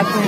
tempatnya.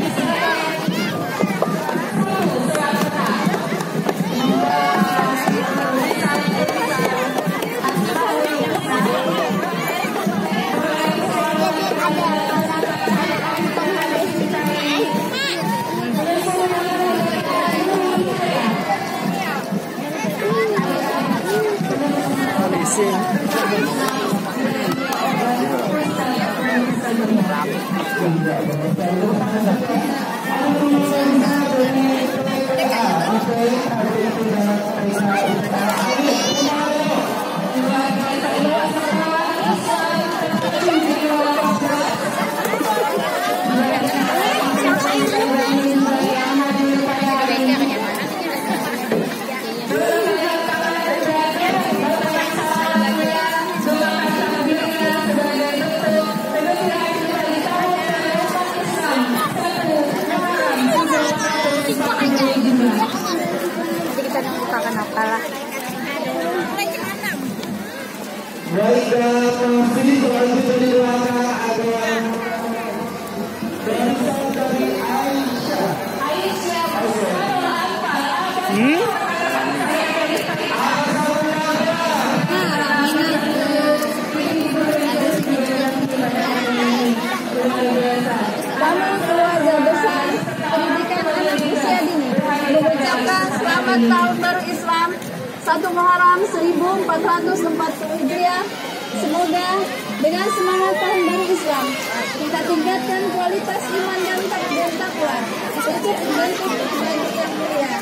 Selamat Tahun Baru Islam 1 Muharram 1440 Hijriah. Semoga dengan semangat Tahun Baru Islam kita tingkatkan kualitas iman dan takwa untuk membentuk kebajikan yang mulia.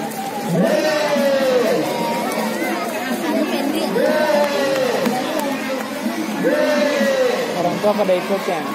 Orang tua pada ikut kan?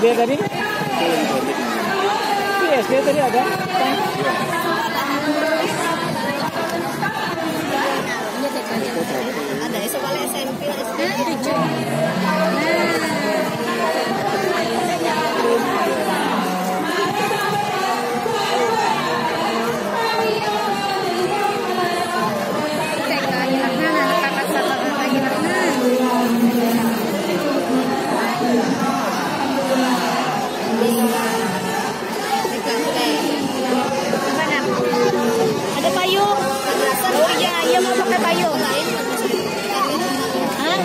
tadi? Di SD tadi ada? Ada sekolah SMP SD 7. Ada payung. Oh iya, iya mau pakai payung. Hah?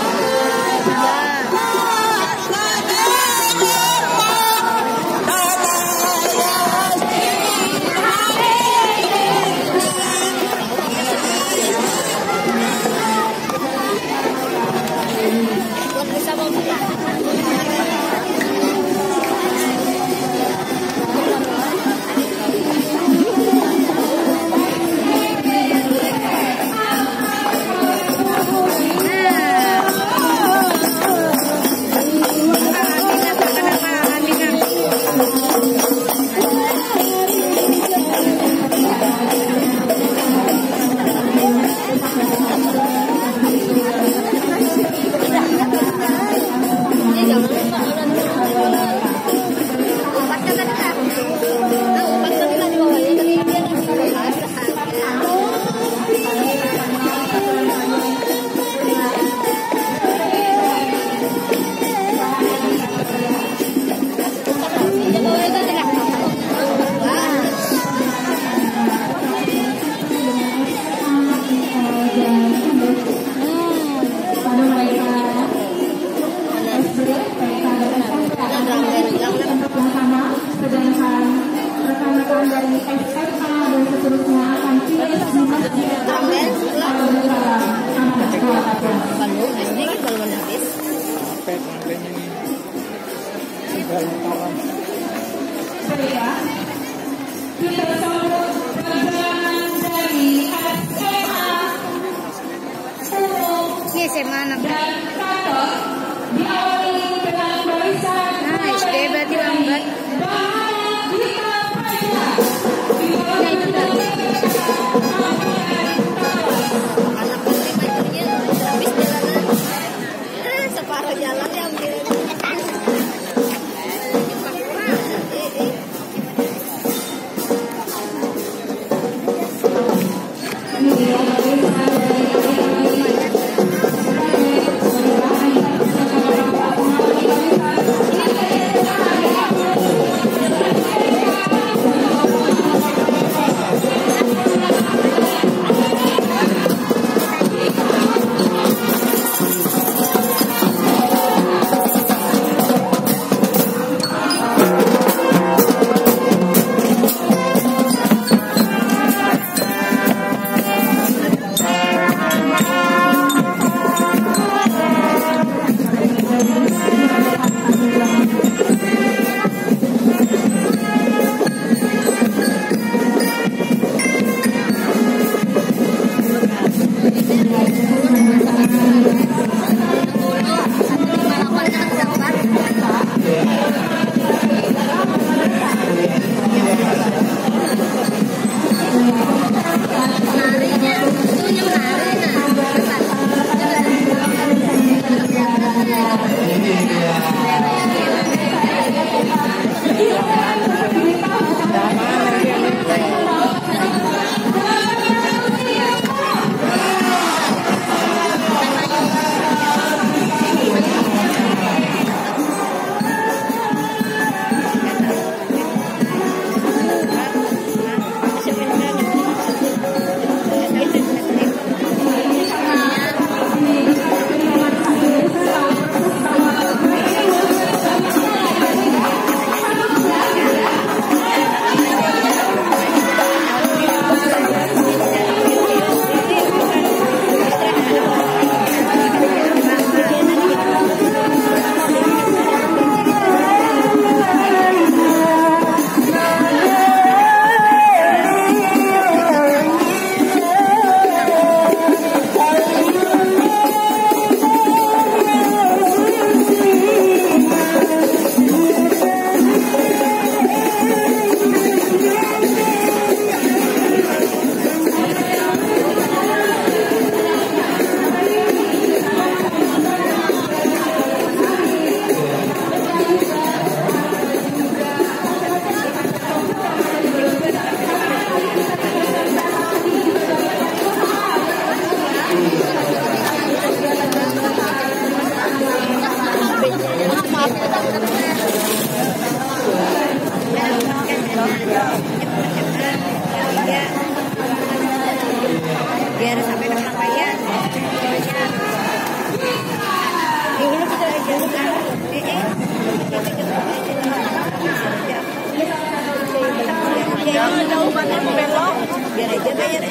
Ini SMA anak. Nah, SD berarti lambat. Separuh jalan yang Biar sampai kesampaian. Ini kita jauh banget belok. Biar aja bayar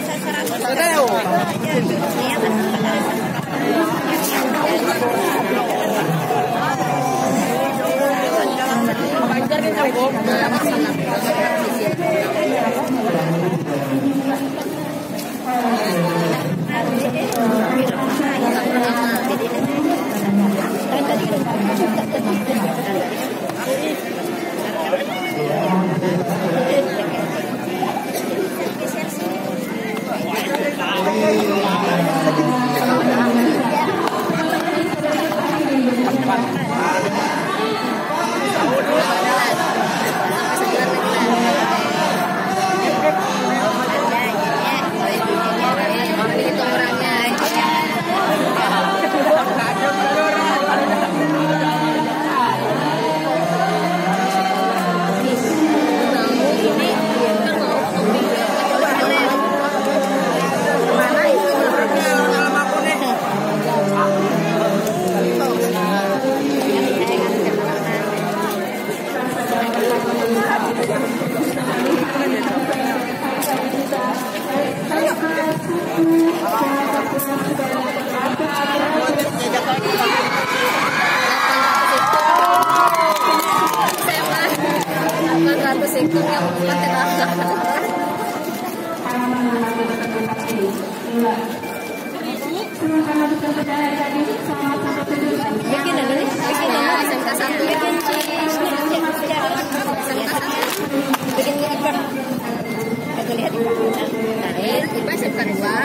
800 itu yang mati bikin ada nih, SMK 1 bikin lihat kita lihat di SMK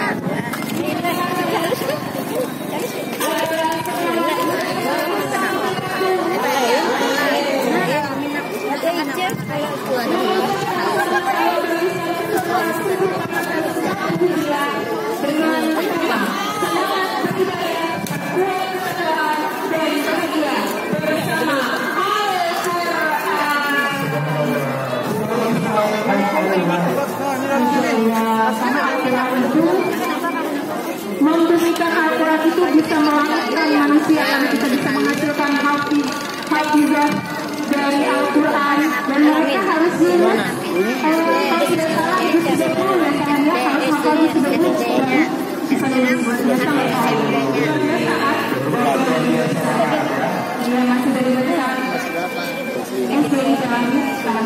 2. Memberikan Al-Quran itu bisa melahirkan manusia dan kita bisa menghasilkan hafizah dari Al-Quran, dan mereka harus lulus kalau tidak salah itu 30 dan saya harus hafal di 30 bisa lulus sama saat masih dari besar SD di jalannya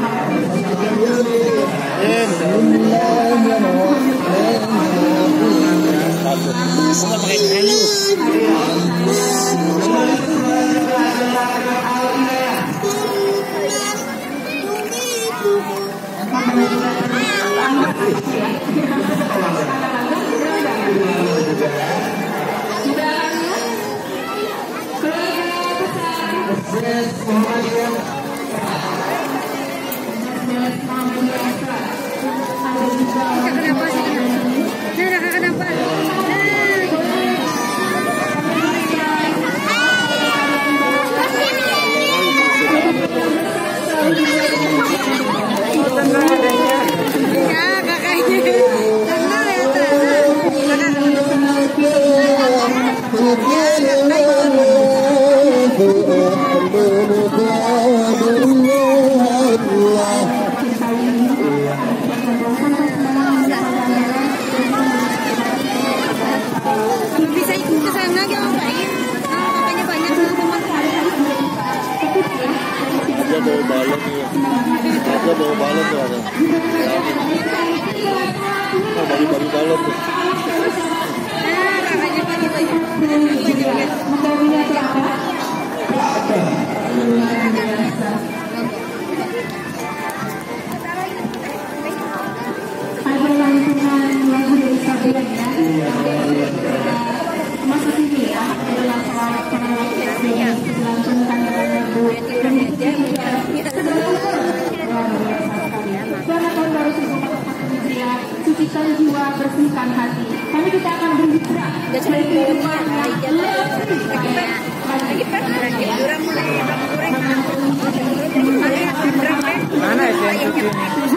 bisa ikut ke sana ya ngapain? Makanya banyak teman-teman. Dia bawa balon ya. Dia bawa balon tuh ada. Oh, bagi-bagi balon tuh. Makanya bagi-bagi. ada lantunan lagu dari Sabian ya masuk sini ya adalah selawat yang dilantunkan dengan lagu dan selamat tahun baru 1441 Hijriah, sucikan jiwa, bersihkan hati. Kami kita akan berhijrah dari kehidupan yang Mana SMK ini?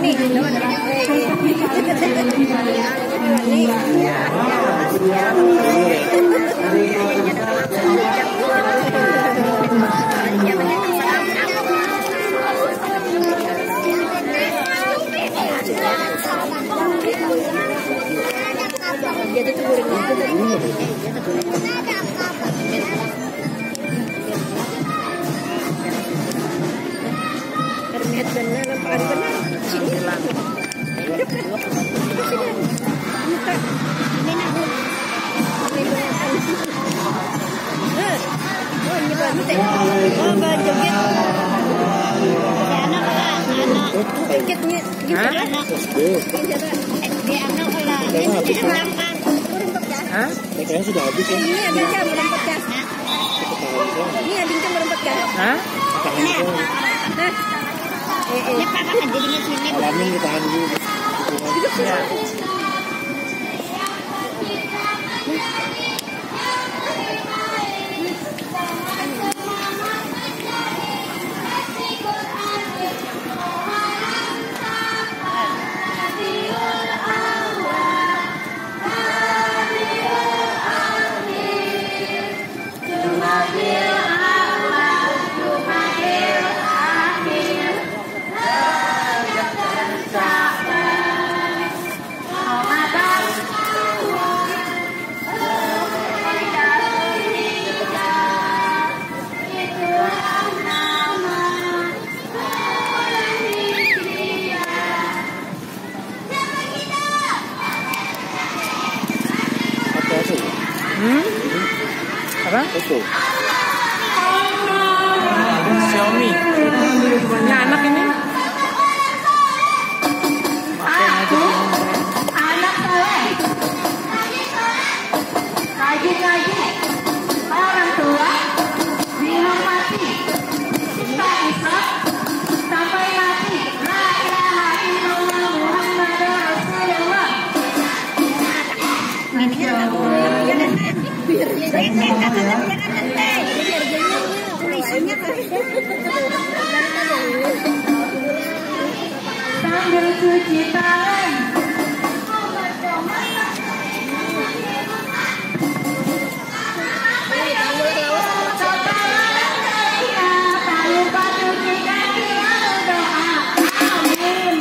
Kayaknya sudah habis ya. Ini ada yang merempet kan? Ini ada yang merempet kan? Hah? Ini pakai jadinya sini. Alamin ditahan dulu. Ya. Apa? Itu. Xiaomi. Ini anak ini. Anak soleh, rajin-rajin, orang tua dihormati, kita Islam sampai mati. La ilaha illallah Muhammadur Rasulullah. Masya Allah. Sambil cuci tangan, tak lupa cuci kaki, doa. Amin.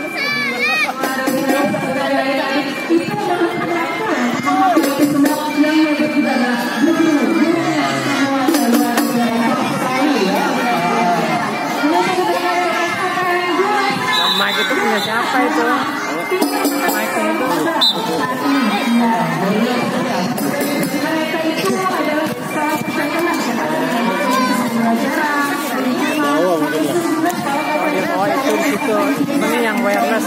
Mike itu punya siapa itu? Mike itu. Mereka itu adalah salah Bawa mungkin ya. Oh itu di situ. Ini yang wireless.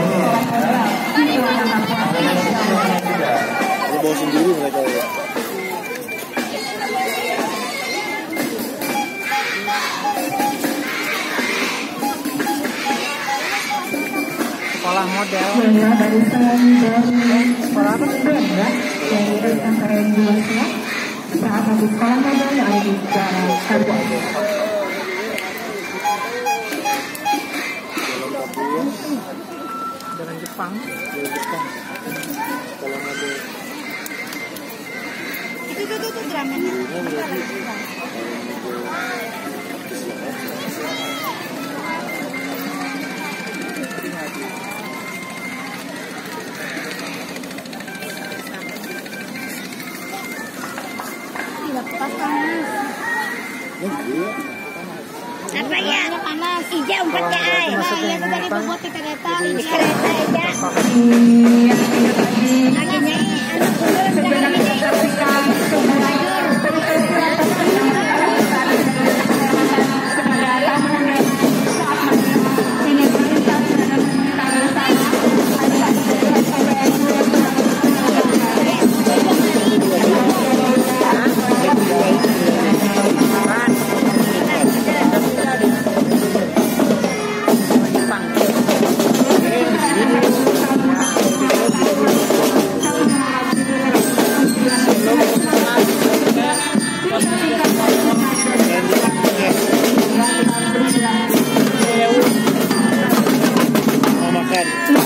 Lu bawa sendiri mereka ya. Sekolah model. dari Sekolah apa? dari antara Indonesia saat habis sekolah modal ada di Karbo. Jalan Jepang. Kalau ada Itu dramanya. Lepas panas. Apa ya? Panas. Ija umpatnya ay. Nah, iya tuh tadi buat ke kereta. Kereta Ija. Akhirnya anak ulur jangan Keren.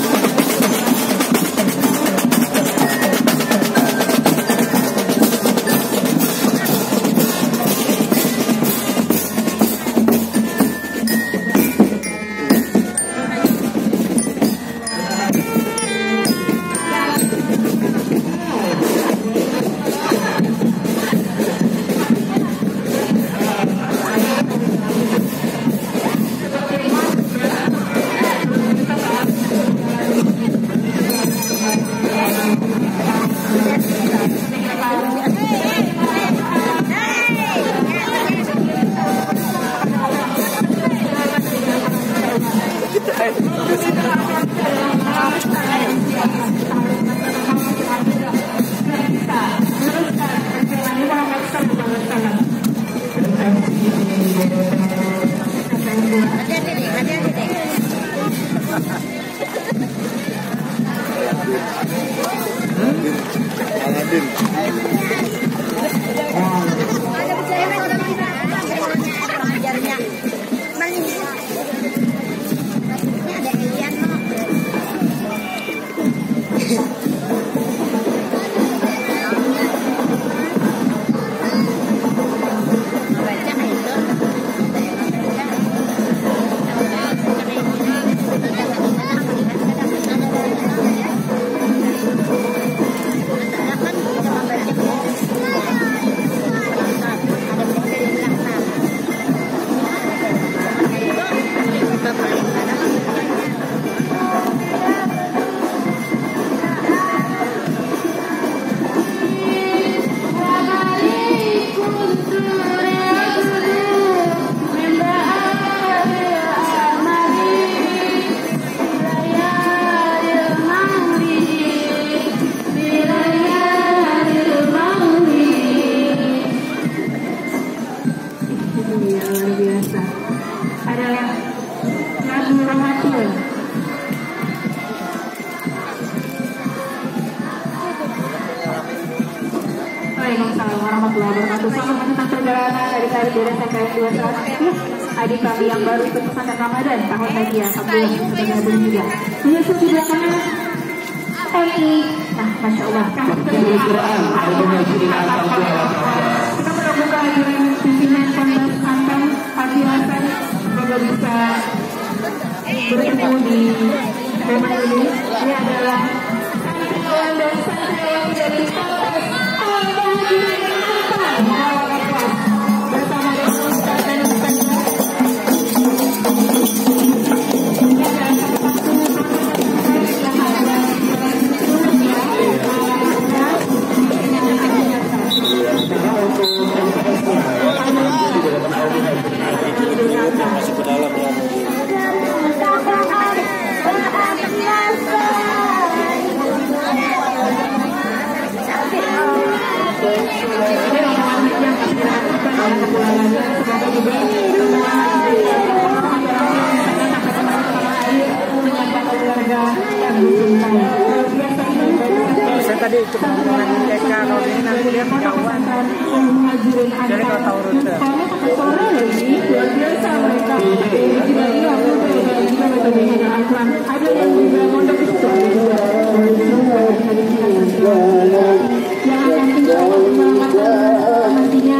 Waalaikumsalam warahmatullahi wabarakatuh. Selamat melanjutkan perjalanan dari KRI Beres KRI 210. Adik kami yang baru ikut pesantren Ramadan tahun lagi ya, alhamdulillah sudah gabung juga. Menyusul di belakangnya MI. Nah, masya Allah. Kita berbuka dengan pimpinan Pondok Anton Haji Hasan. Semoga bisa bertemu di momen ini. Ini adalah santriwan dan santriwati dari Polres Al-Bahji bersama dengan Ustaz dan Ustazah. Masuk ke dalam ya. Saya tadi cuma ngomongin TK, kalau ini nanti dia kejauhan. Jadi kalau tahu rute. Ada yang juga mondok itu. Yang nantinya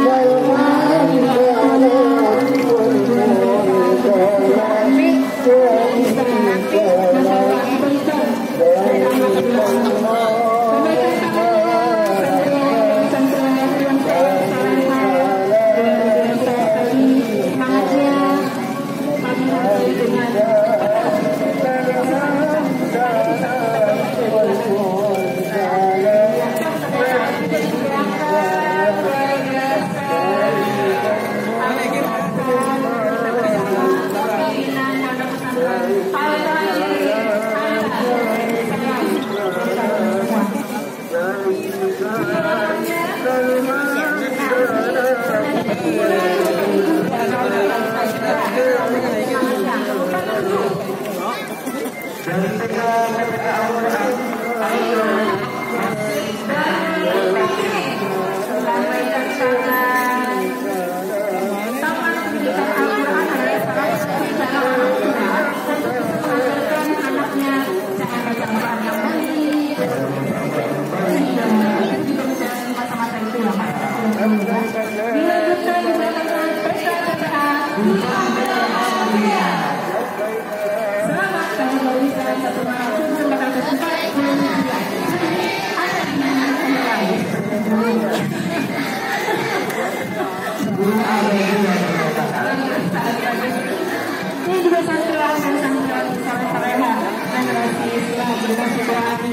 Ini juga santuan dan santuan sama Sareha dan Rasi Islam dengan Sidoani.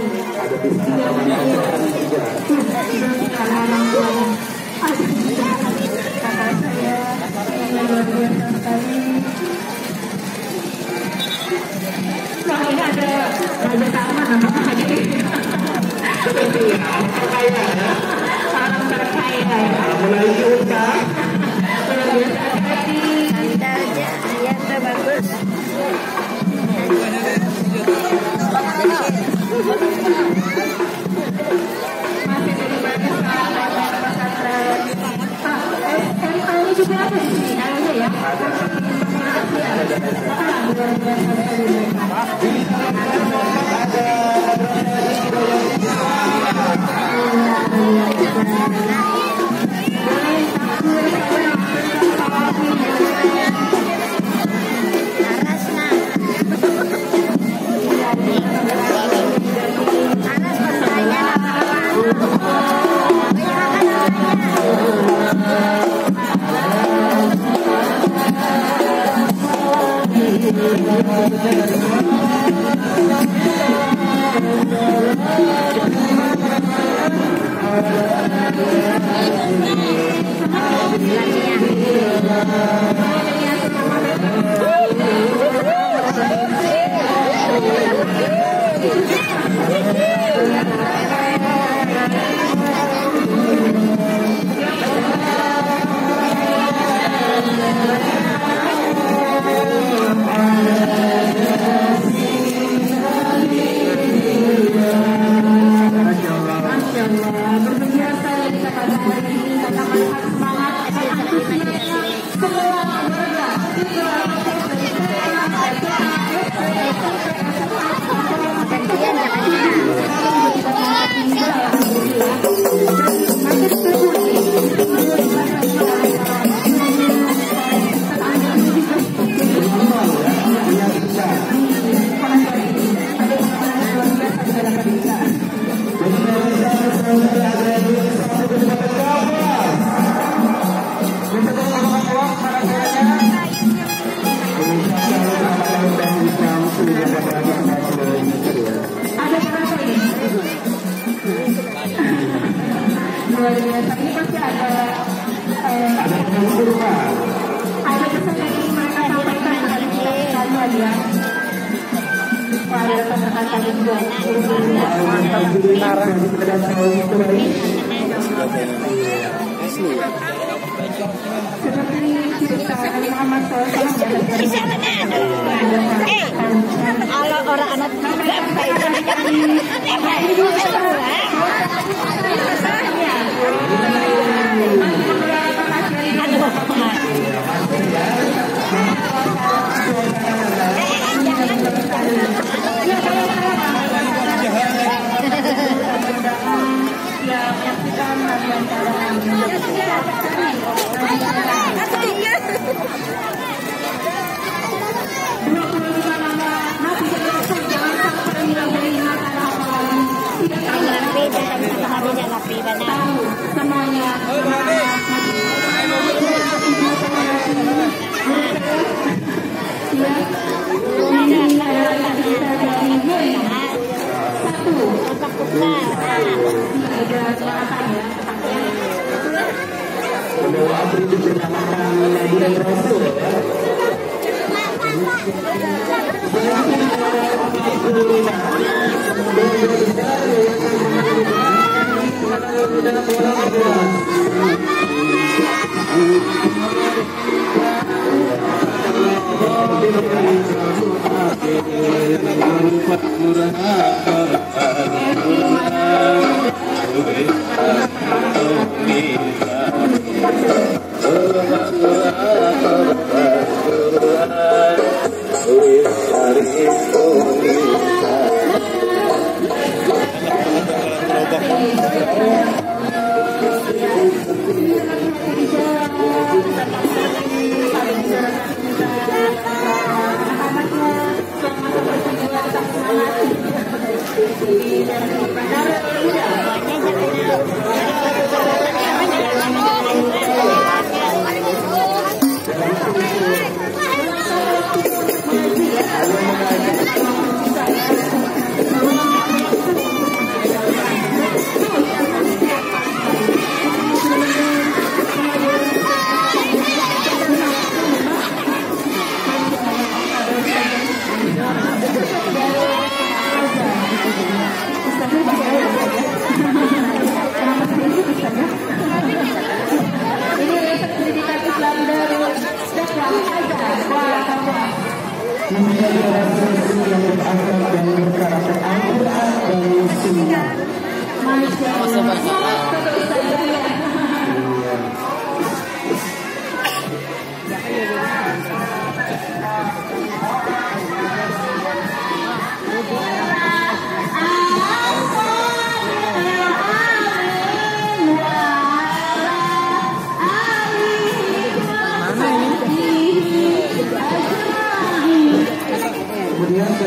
Kakak saya yang luar biasa sekali. Wah, ini ada Raja Salman namanya jadi. Salam terkaya ya. Mulai diundang. Luar biasa sekali. Yang bagus. Masih jadi banyak sahabat pesantren. Ini juga ada di sini kayaknya ya. Luar biasa ini pasti ada pesan yang ingin mereka sampaikan kepada kita sekalian ya. Ada kata-kata juga. Seperti cerita Nabi Muhammad SAW Kalau orang anak semuanya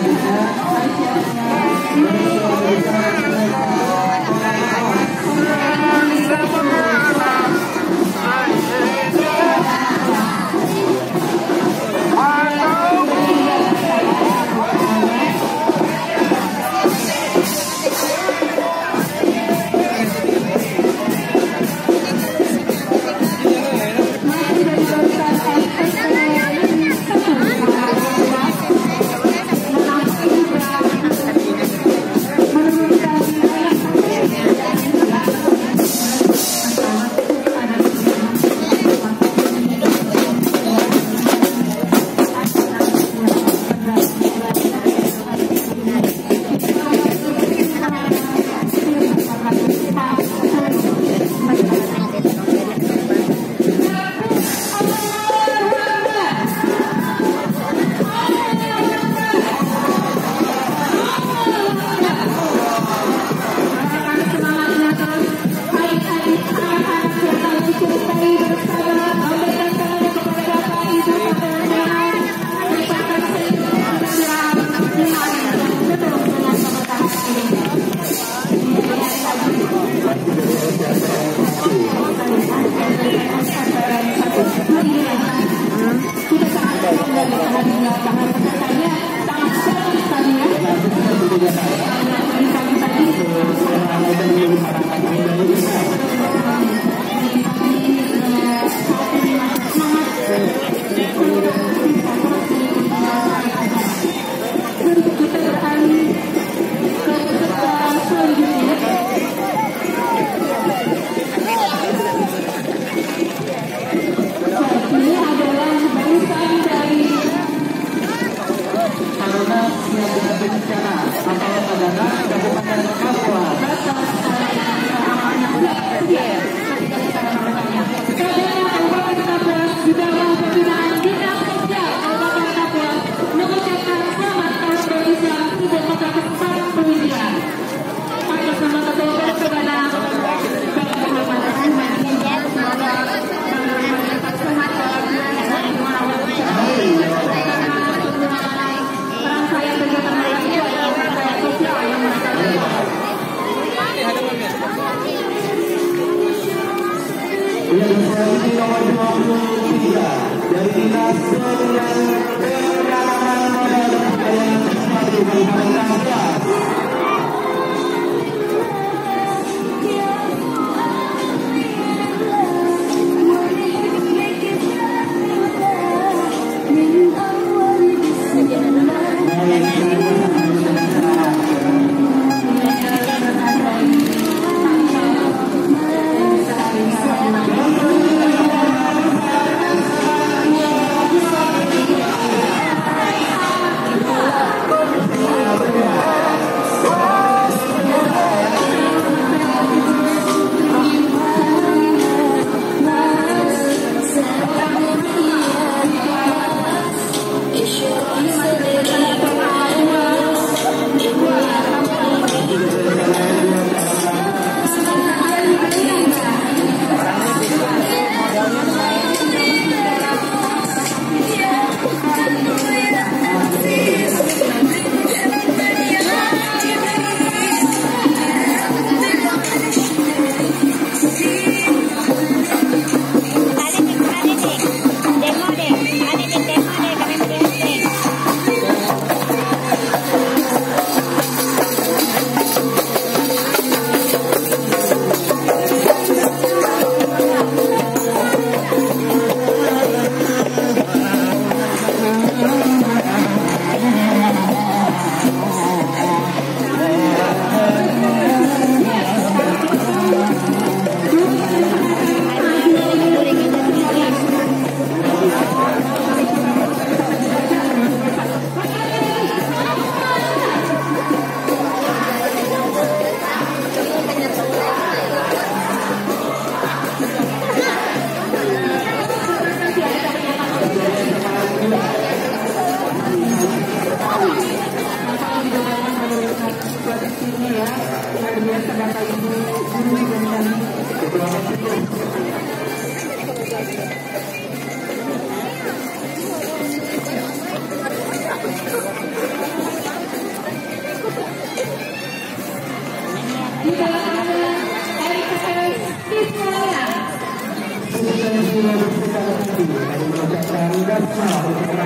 nomor 23 dari Dinas Pendidikan Penanaman Modal Pelayanan Sepatu Kabupaten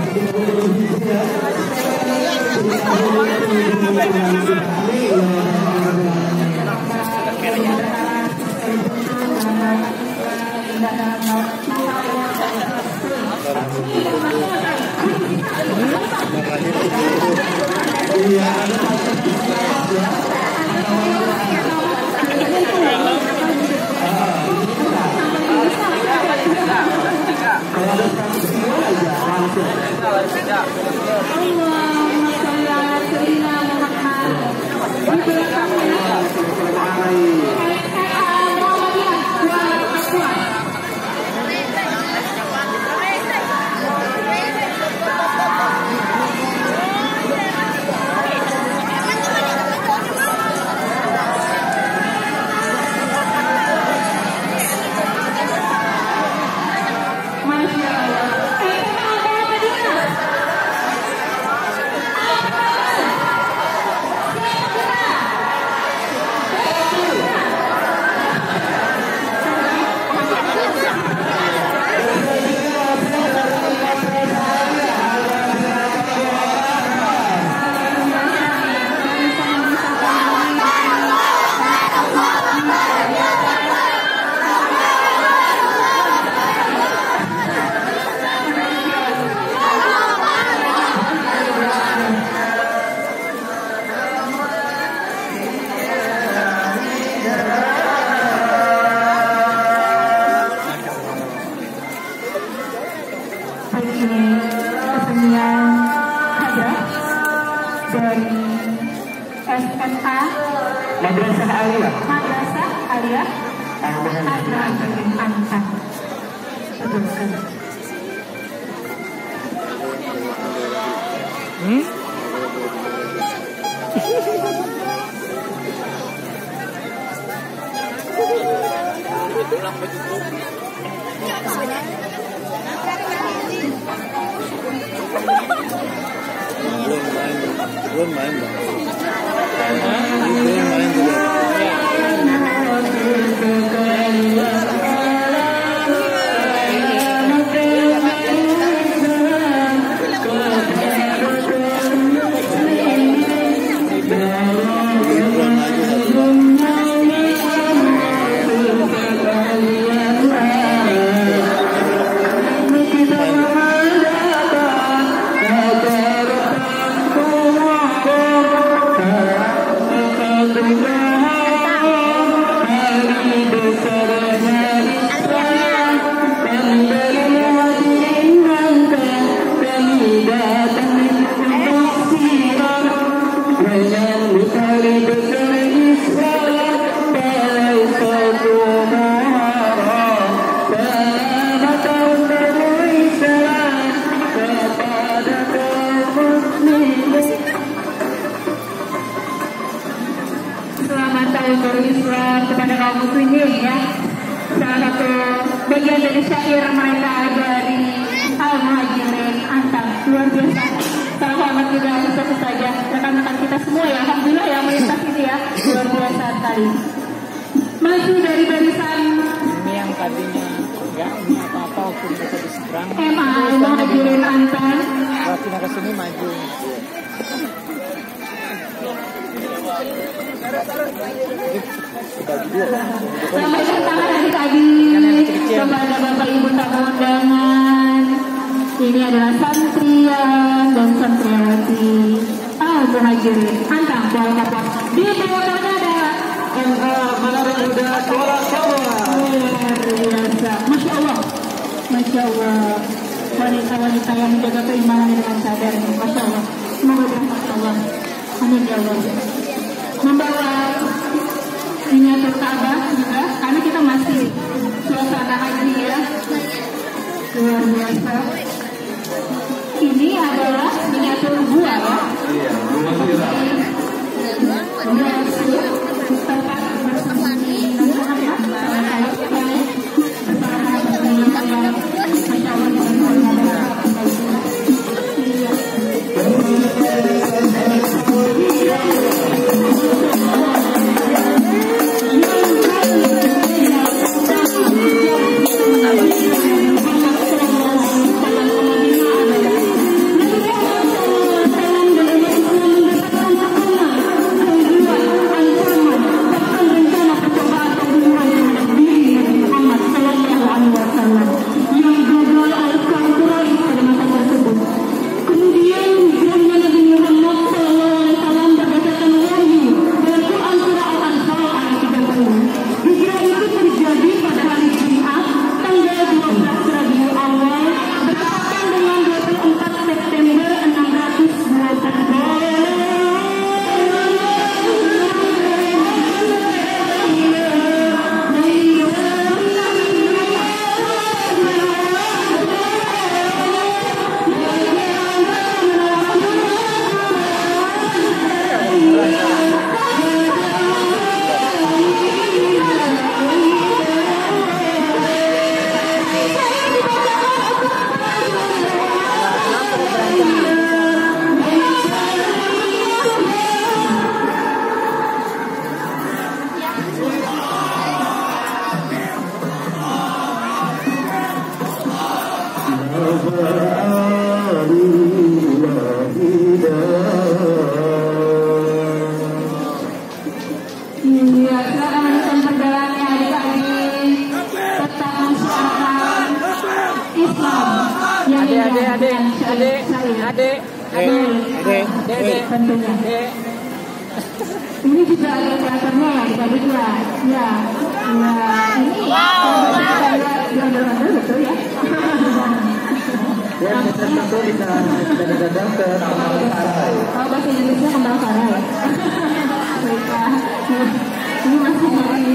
Madrasah Aliyah. Madrasah Aliyah Al-Muhajirin Ansar. Belum main bang. Belum main juga. Selamat tahun baru Islam kepada kaum muslimin ya. Salah satu bagian dari syair mereka dari Al-Muhajirin Ansar. Luar biasa. Salam hormat juga tentu saja rekan-rekan kita semua ya. Alhamdulillah yang melintas ini ya. Luar biasa sekali. Masih dari barisan Ini yang tadinya enggak ini apa-apa waktu mereka diseberang. MA Al-Muhajirin Ansar. Kalau pindah ke sini maju. Selamat datang adik-adik kepada Bapak Ibu tamu undangan. Ini adalah santrian dan santriwati Al-Muhajirin Ansar Kuala Kapuas. Di belakangnya ada MA Manado Muda Kuala Kapuas. luar biasa. Masya Allah. Masya Allah. Wanita-wanita yang menjaga keimanan dengan sadar. Masya Allah. Semoga berkat Allah. Amin ya Allah. Membawa miniatur Ka'bah juga, karena kita masih suasana haji ya. Luar biasa. Ini adalah miniatur gua ya. Iya, rumah kita. Tempat bersembunyi. Masya Allah. tentunya. Ini juga ada teaternya ya, dikasih ya. Ya, ini kalau kita lihat di ondel-ondel betul ya. Ya, satu bisa datang ke Kembang Sarai. Oh, bahasa Inggrisnya Kembang Sarai. Baiklah. Ini masih lagi.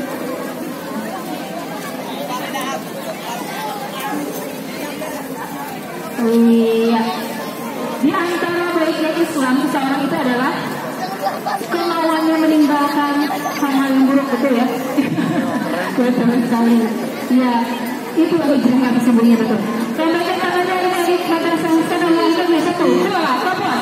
Iya. Di antara baik-baik Islam seseorang itu adalah kemauannya meninggalkan hal-hal yang buruk, betul ya? Betul sekali. Ya, itu hijrah yang sesungguhnya, betul. Lambaikan tangannya dari madrasah Ustaz yang angkatnya satu, dua, kapal.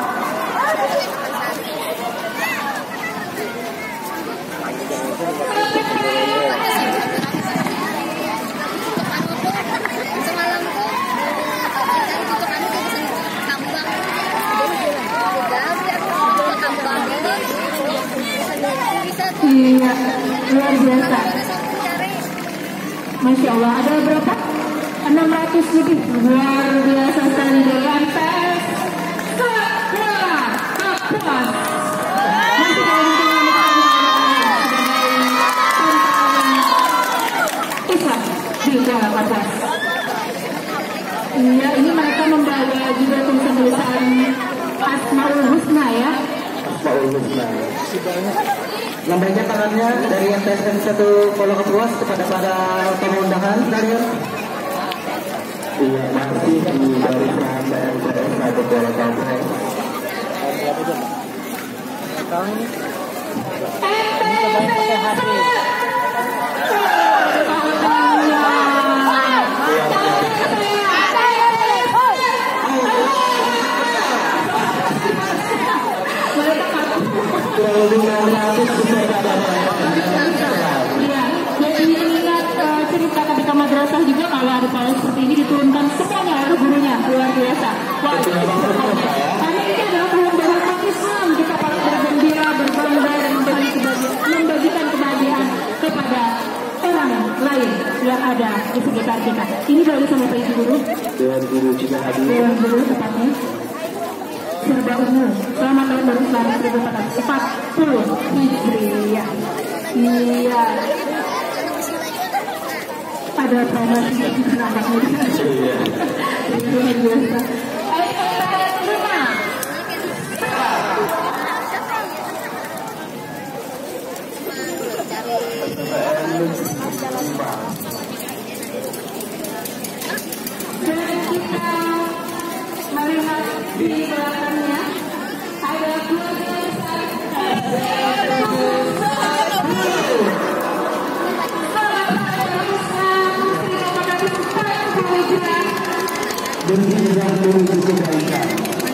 Iya, luar biasa. Masya Allah, ada berapa? 600 lebih. Luar biasa sekali. Lantas kapuas. Nanti kalau Islam di dalam kapuas. Iya, ini mereka membawa juga tulisan-tulisan Asmaul Husna ya. Asmaul Husna. Lambaikan tangannya dari MTSN 1 Polo Kapuas kepada para tamu undangan sekalian. Iya, masih di barisan MTSN 1 Polo Kapuas. Tahun ini coba pakai HP. Kurang lebih 600 bisa ada. Iya, jadi ingat cerita ketika madrasah juga kalau ada pawai seperti ini diturunkan semuanya oleh gurunya, luar biasa. Wah, karena ini adalah tahun baru Islam, kita patut bergembira, berbangga dan membagikan kebahagiaan kepada orang lain yang ada di sekitar kita. Ini baru sama Pak Ibu Guru. Dewan Guru juga hadir. Dewan Guru tepatnya. Serba ungu. Selamat tahun baru Islam 1440 Hijriah. Iya. Ada promosi di nampaknya. Iya. Luar biasa. Dan kita melihat di belakangnya ada keluarga besar Berjinjang menuju kebaikan.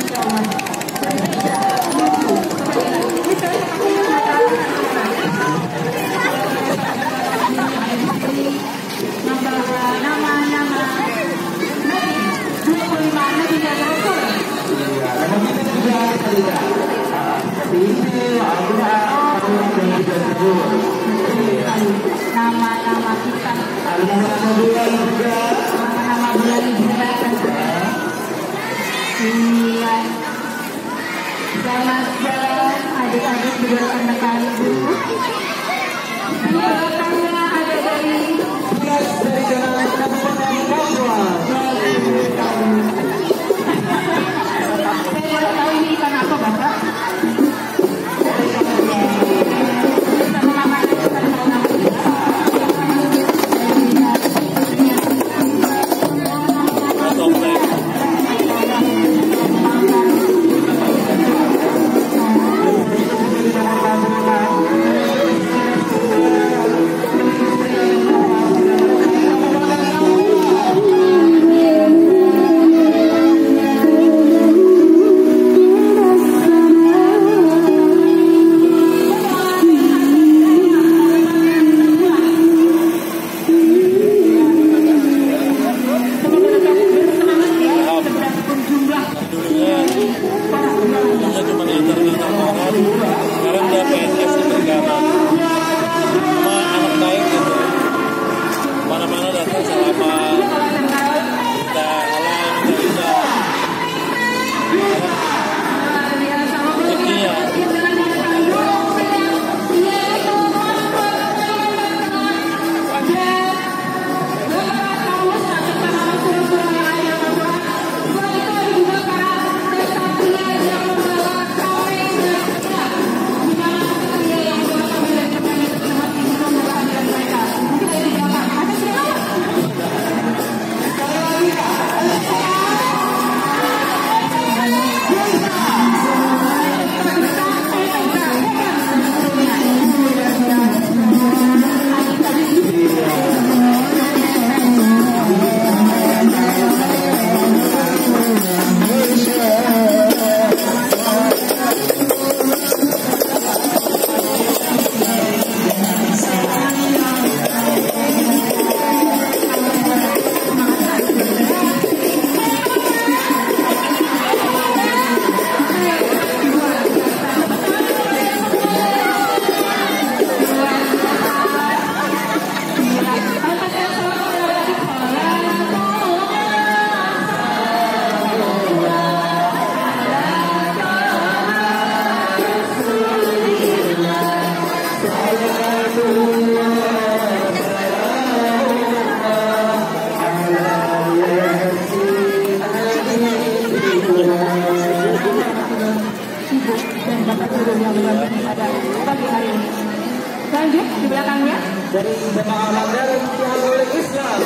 membawa nama-nama Nabi 25 Nabi dan Rasul. Nama kita juga tidak. Ini adalah tahun yang tidak tersebut. Nama-nama kita, Ada nama bulan juga. nama-nama bulan juga. Iya. Selamat jalan adik-adik juga rekan-rekan ibu. Di belakangnya ada dari Jalan Kabupaten Kapuas. saya boleh tahu ini ikan apa, Bapak? Sama namanya kita tahu namanya. Ibu dan Bapak Guru yang mendampingi pada pagi hari ini. Lanjut di belakangnya dari Bapak Alamdar Tiharul Islam.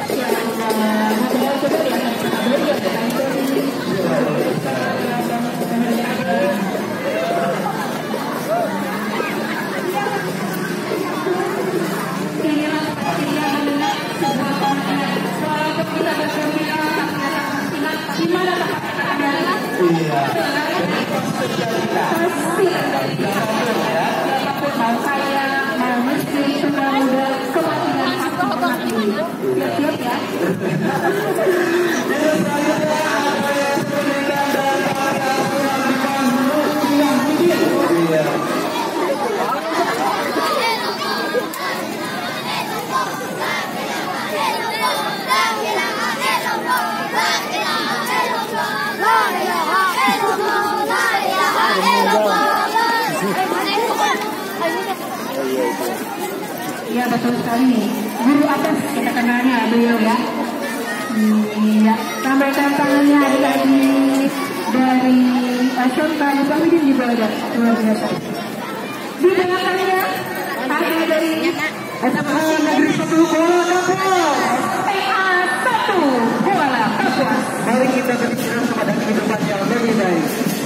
Ya betul sekali, guru atas kita kenalnya beliau ya. Ya, sampaikan tangannya adik-adik dari SMK Muhammadin di bawah luar biasa. Di belakangnya ada dari SMK Negeri 1 Kuala Kapuas, PA 1 Kuala Kapuas. Mari kita berbicara kepada kehidupan yang lebih baik.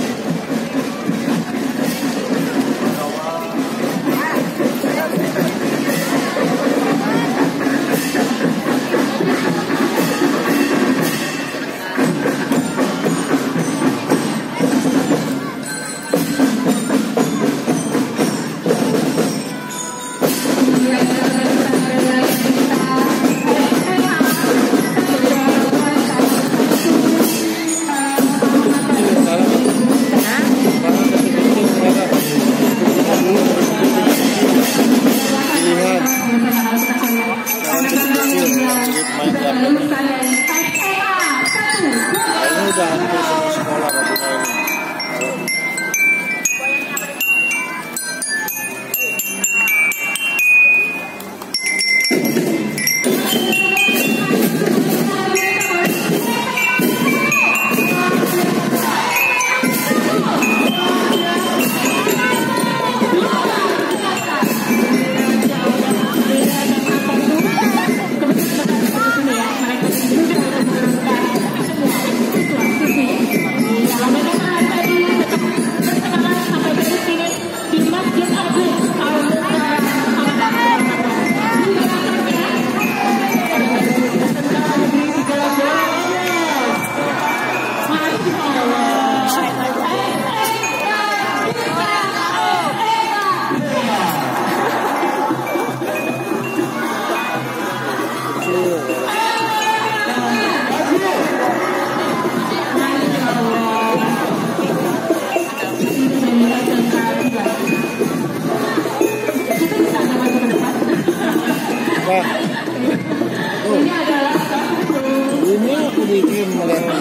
Ini aku bikin melewati.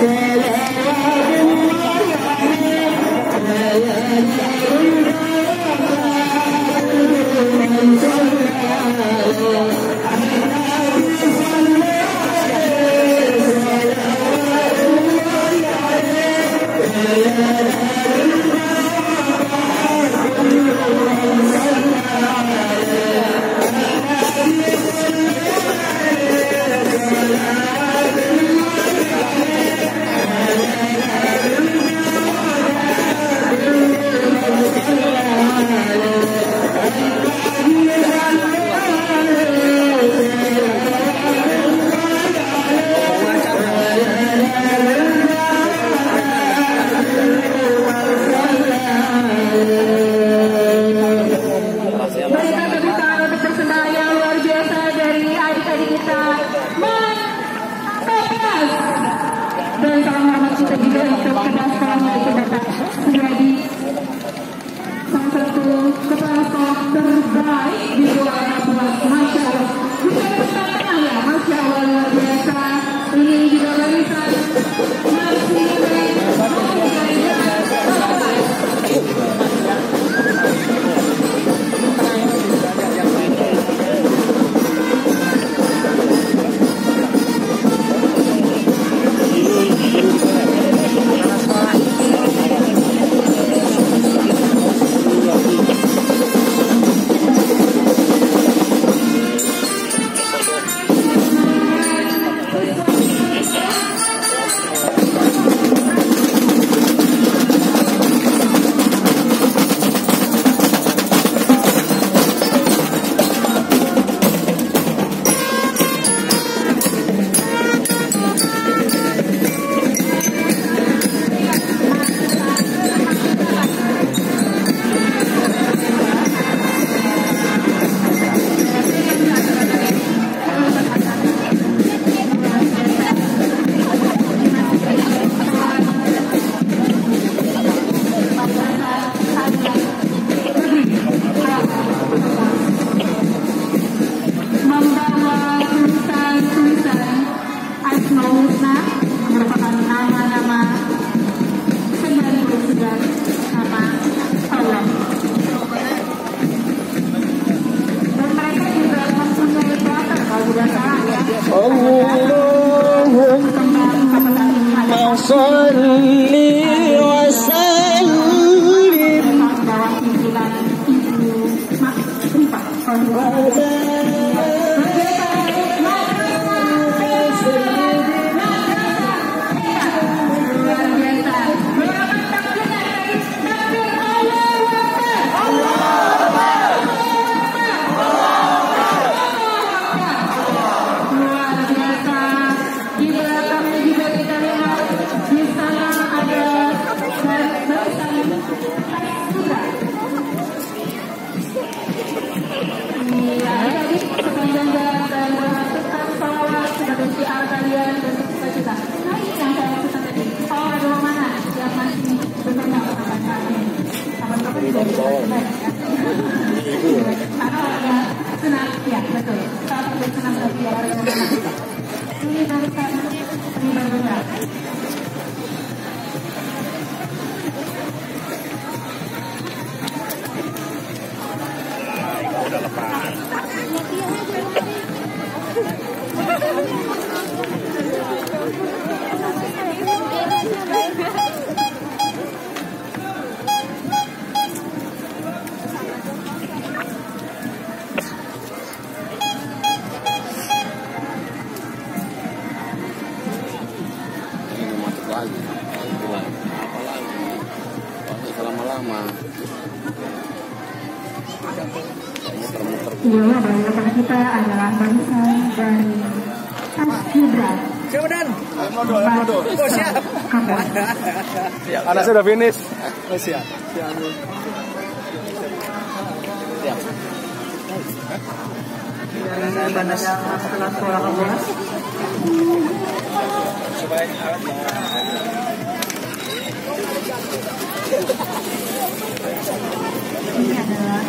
Iya, bapak kita adalah barisan dari Asjibra. Siapa Dan? Oh, siap. Anak sudah finish. Oh, siap. Dari Banas setelah sekolah kelas. Ini adalah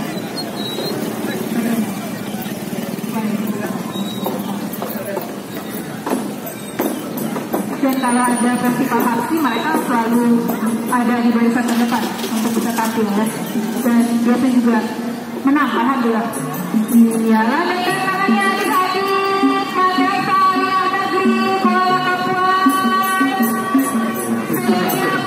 dan kalau ada festival Hapsi mereka selalu ada di barisan terdepan untuk bisa tampil ya. Dan biasa juga menang, alhamdulillah. Iya, lambaikan tangannya adik-adik. Madrasah Aliyah Negeri Kuala Kapuas. Sebanyak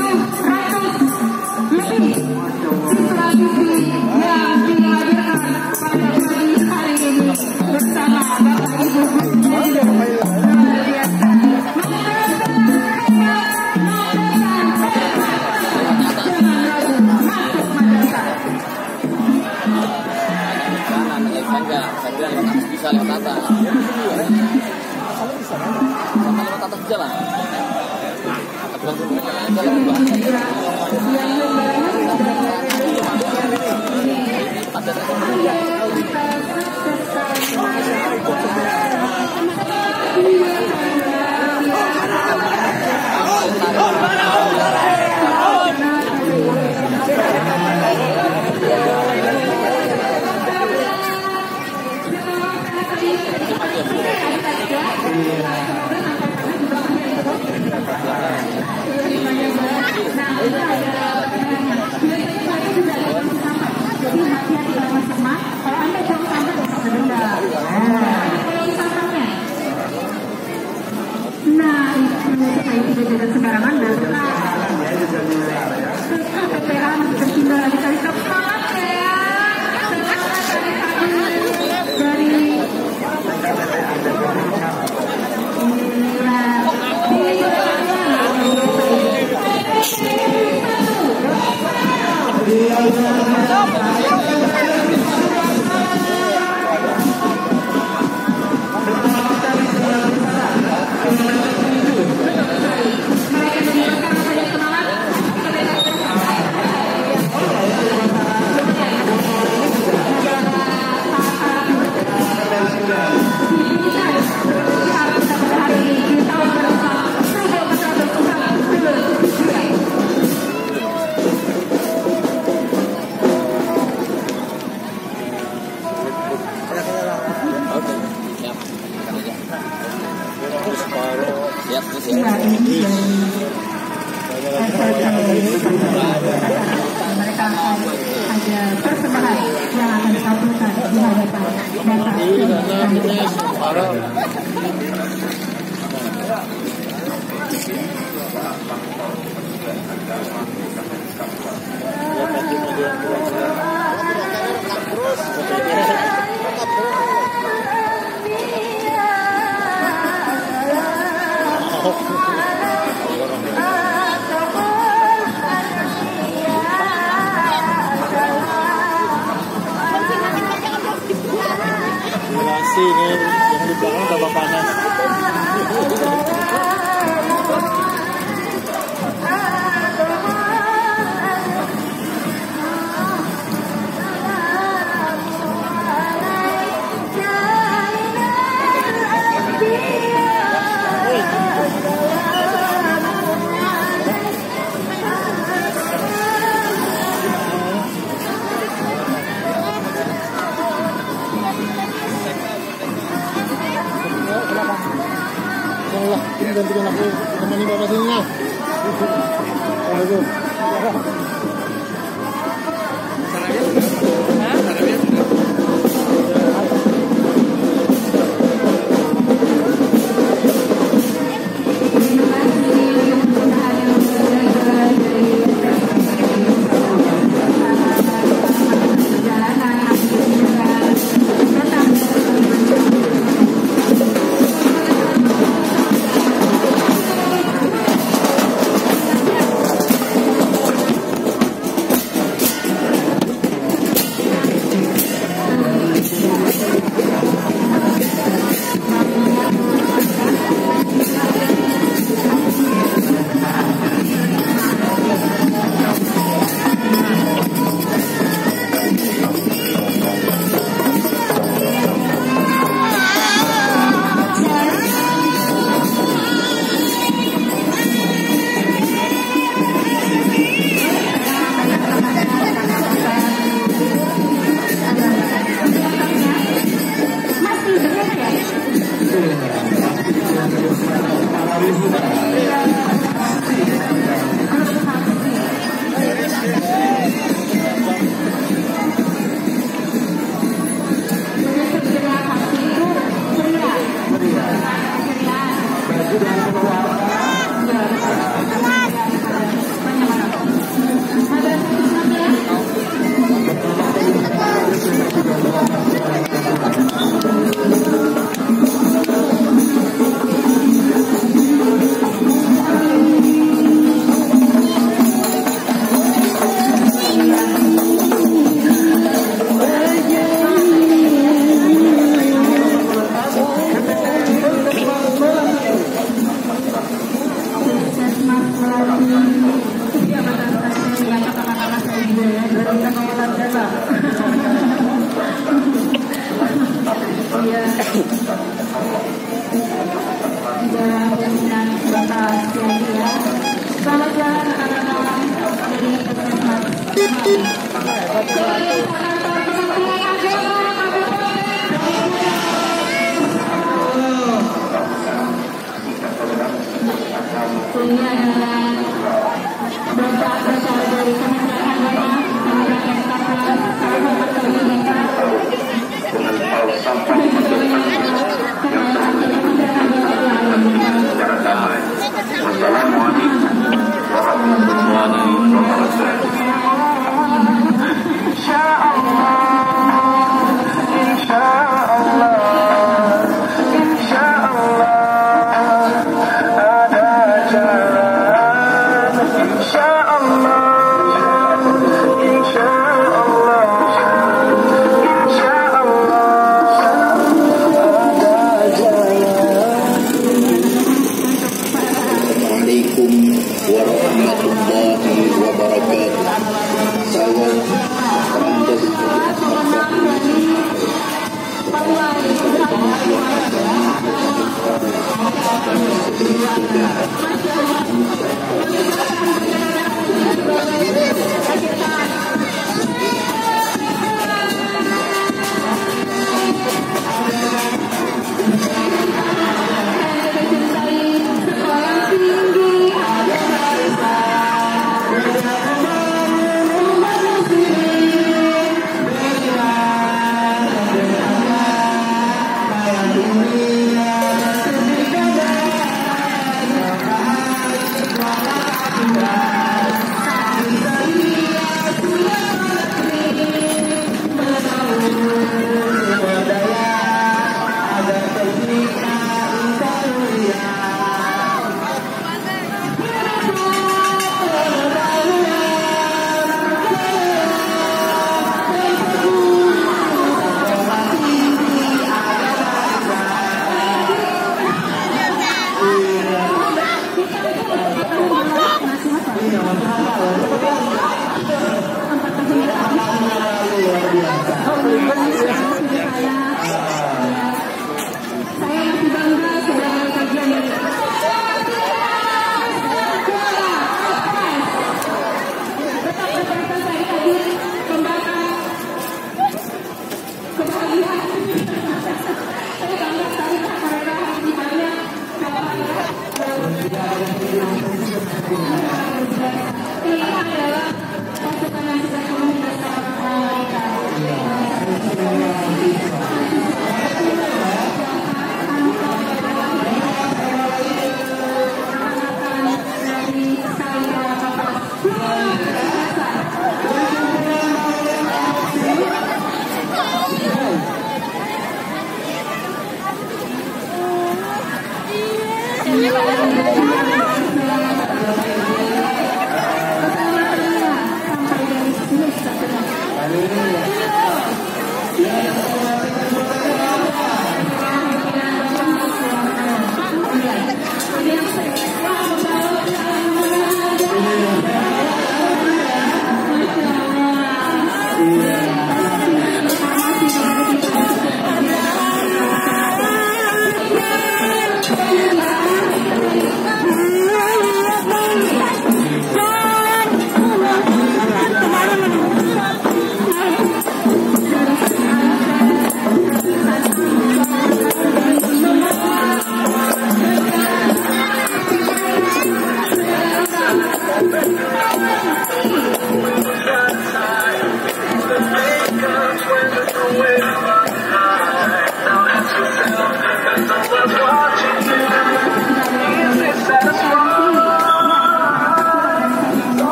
700 lebih siswa siswi yang dihadirkan pada pagi hari ini bersama Bapak Ibu guru luar biasa. Bisa lewat atas. Sama lewat atas jalan. Nah, itu saya tidak jalan sembarangan dan keteteran tertinggal dikali semangat ya. Dari mereka ada persembahan yang akan ditampilkan di hadapan ini yang di belakang tambah panas. Allah, ini gantikan aku temani bapak sini ya. Iya, benar-benar saya kata-kata saya juga ya. Dari kawalan dana. Iya. Dan pimpinan Bapak Siani ya. Selamat jalan anak-anak dari Puskesmas. Ini adalah Bapak dari Kementerian Agama, Kementerian Kapal, salah satu Kementerian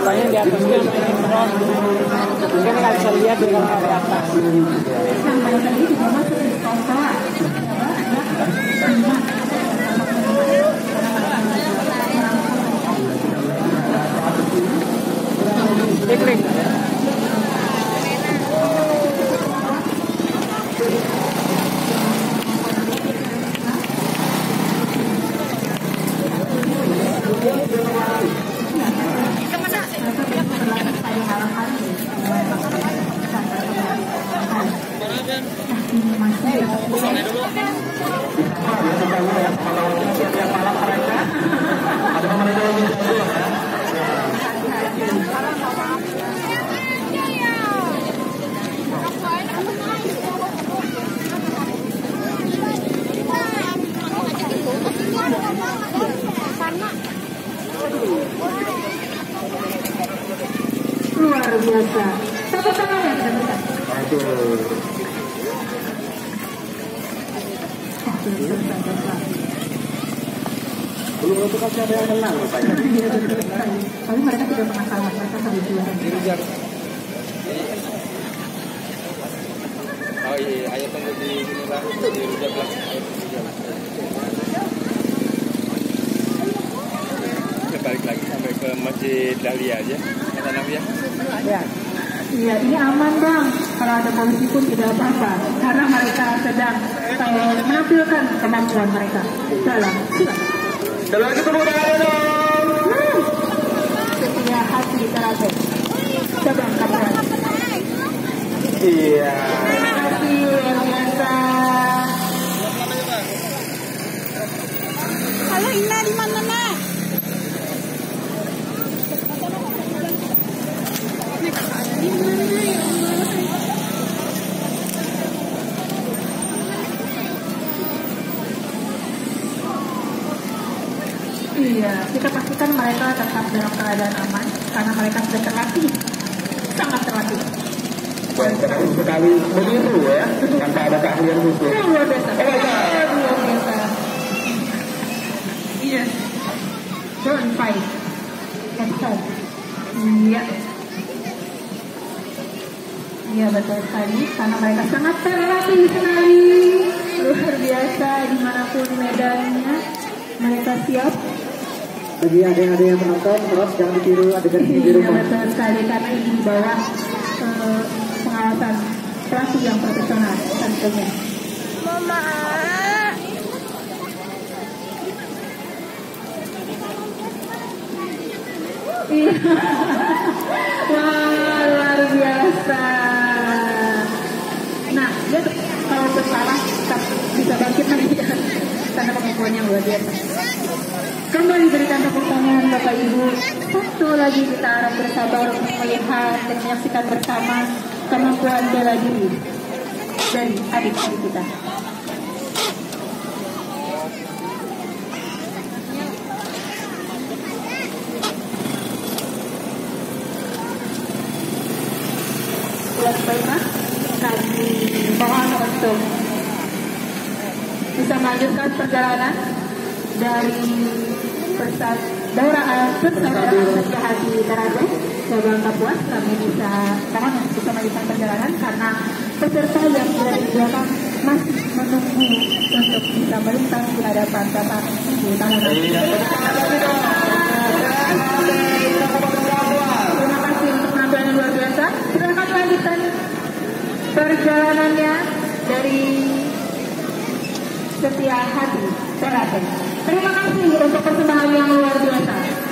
Rupanya di atasnya drone. Mungkin nggak bisa lihat di kamera di atas. Sampai tadi juga masuk di konsola. Klik. Luar biasa. Tepuk tangan ya, teman-teman. Belum untuk kasih ada yang menang, Pak. Tapi mereka tidak pernah kalah, mereka selalu juara. Oh iya, ayo tunggu di sini lah, di Rujak lah. Balik lagi sampai ke Masjid Dahlia aja, kata Nabi ya. Ya. Iya, ini aman bang. Kalau ada polisi pun tidak apa-apa, karena mereka sedang menampilkan kemampuan mereka. Dalam, Dan lagi tepuk tangan dong. setia hati karate. Coba kamu. Iya. Terima kasih luar biasa. Halo Ina, di mana nak? Iya, kita pastikan mereka tetap dalam keadaan aman karena mereka sudah terlatih, sangat terlatih. Dan keren sekali begitu ya, tanpa ada keahlian khusus. Luar biasa. Luar biasa. Iya. Don't fight. Let's go. Iya. Iya betul sekali, karena mereka sangat terlatih sekali. Luar biasa dimanapun medannya, mereka siap. Bagi adik-adik yang menonton, terus jangan ditiru adegan ini di Iya rumah. betul sekali, karena ini di bawah pengawasan pelatih yang profesional tentunya. Mama. Iya. Wah, luar biasa. Nah, dia kalau bersalah tetap bisa bangkit lagi ya. Karena kemampuannya luar biasa. Kembali berikan tepuk tangan Bapak Ibu. Satu lagi kita harap bersabar untuk melihat dan menyaksikan bersama kemampuan bela diri dari adik-adik kita. Baiklah, kami mohon untuk bisa melanjutkan perjalanan dari persaudaraan Setia Hati Karate cabang Kapuas. Kami bisa melanjutkan perjalanan karena peserta yang berada di belakang masih menunggu untuk bisa melintang di hadapan Bapak Ibu tamunan. Terima kasih untuk penampilan yang luar biasa. Silakan lanjutkan perjalanannya dari Setia Hati Karate. Terima kasih untuk persembahan yang luar biasa.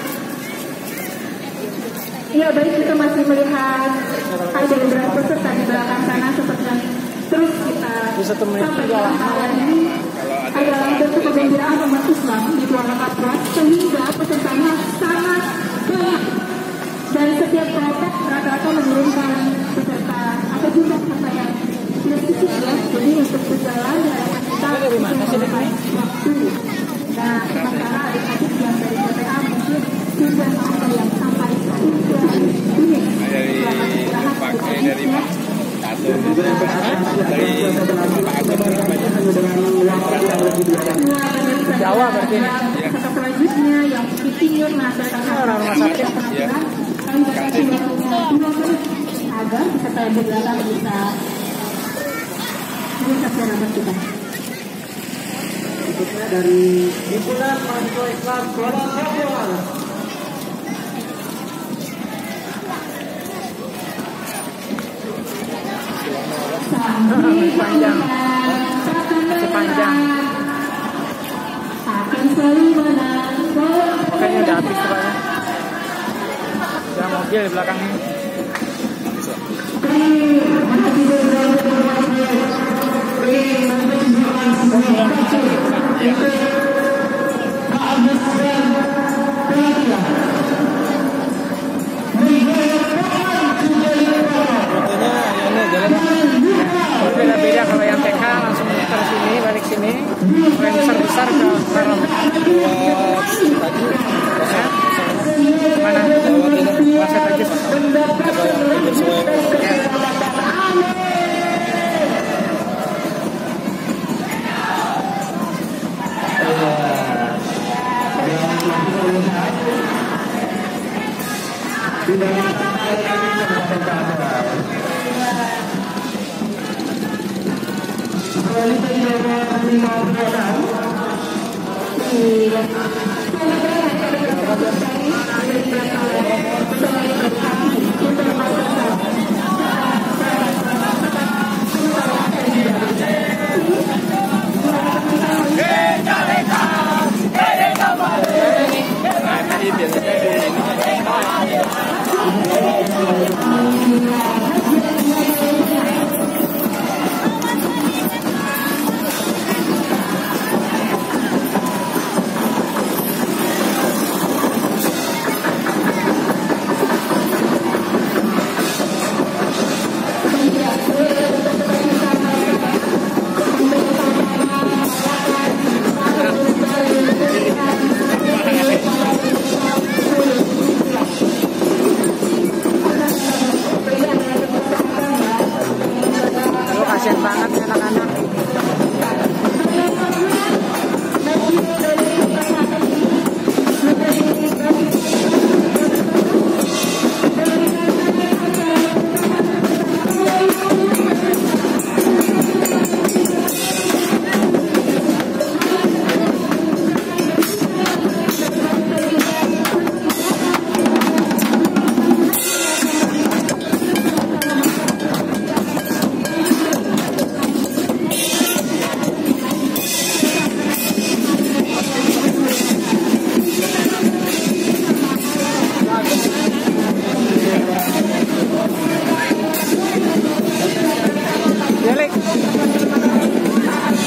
Iya, baik, kita masih melihat ada beberapa peserta di belakang sana seperti yang terus kita sampaikan bahwa ini adalah bentuk kegembiraan umat Islam di keluarga Kapuas, sehingga pesertanya sangat banyak. Dan setiap kelompok rata-rata menurunkan peserta atau jumlah peserta yang tidak sedikit ya. Jadi untuk berjalan diharapkan kita waktu. Nah, sementara adik-adik yang dari PPA mungkin sudah ada yang sampai ini. Selamat istirahat adik-adik ya. Jawa berarti ini. Peserta selanjutnya yang senior menghasilkan Orang rumah sakit. penampilan kami agar peserta yang di belakang bisa rapat kita. Berikutnya dari himpunan mahasiswa Islam Kuala Kapuas. Panjang. Masih panjang. Makanya udah habis soalnya. Ada mobil di belakang ini. Beda-beda, kalau yang TK langsung muter sini, balik sini. Kalau yang besar-besar ke Karam. Mana? Waset aja.